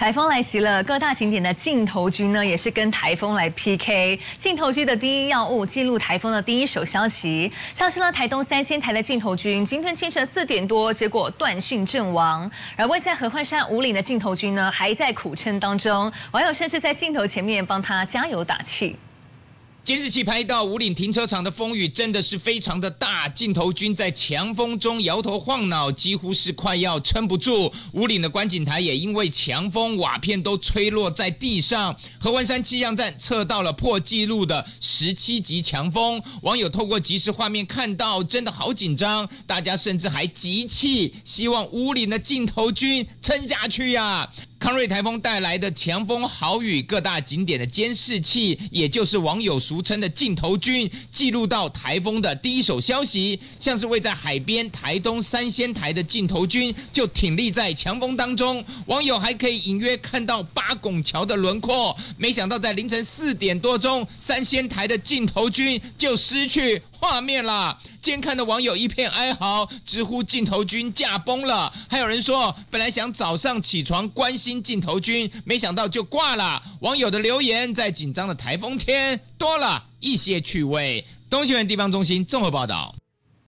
台风来袭了，各大景点的镜头军呢，也是跟台风来 PK。镜头军的第一要务，记录台风的第一手消息。像是呢，台东三仙台的镜头军，今天清晨4点多，结果断讯阵亡。而位在合欢山五岭的镜头军呢，还在苦撑当中，网友甚至在镜头前面帮他加油打气。 监视器拍到五岭停车场的风雨真的是非常的大，镜头军在强风中摇头晃脑，几乎是快要撑不住。五岭的观景台也因为强风，瓦片都吹落在地上。合欢山气象站测到了破纪录的17级强风，网友透过即时画面看到，真的好紧张，大家甚至还集气，希望五岭的镜头军撑下去呀。 康瑞台风带来的强风豪雨，各大景点的监视器，也就是网友俗称的镜头军，记录到台风的第一手消息。像是位在海边台东三仙台的镜头军，就挺立在强风当中，网友还可以隐约看到八拱桥的轮廓。没想到在凌晨4点多钟，三仙台的镜头军就失去 画面啦！监看的网友一片哀嚎，直呼镜头军驾崩了。还有人说，本来想早上起床关心镜头军，没想到就挂了。网友的留言在紧张的台风天多了一些趣味。东新闻地方中心综合报道。